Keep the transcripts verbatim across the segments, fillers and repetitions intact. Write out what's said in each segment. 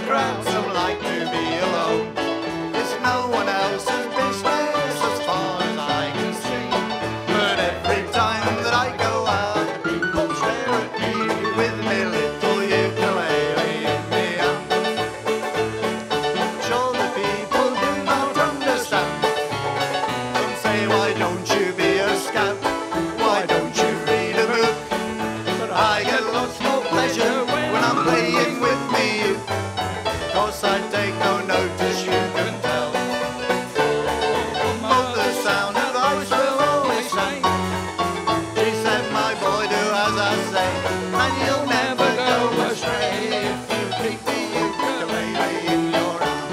crowd, some like to be alone. It's no one else's business as far as I can see. But every time that I go out, people stare at me with me little ukulele in me hand. Sure the people do not understand. Some say, why don't you be a scout? Why don't you read a book? But I get lots more pleasure when I'm playing with me. Cause I take no notice, you can tell. Of the sound that voice will always sing. She said, my boy, do as I say, and you'll never go astray if you keep the ukulele in your hand.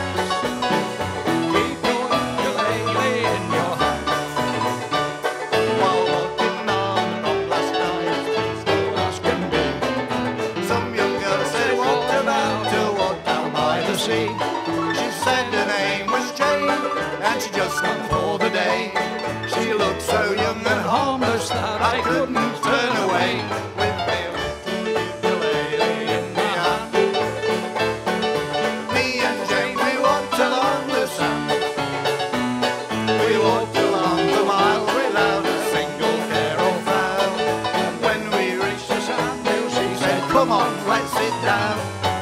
Keep your ukulele in your hand. While walking on and on last night, still as can be, some young girl said, what about to walk down by the sea? She said her name was Jane, and she just come for the day. She looked so young and harmless that I couldn't turn away. With me ukulele in my hand, me and Jane, we walked along the sand. We walked along the mile without a single care or frown. And when we reached the sand hill, she said, come on, let's sit down.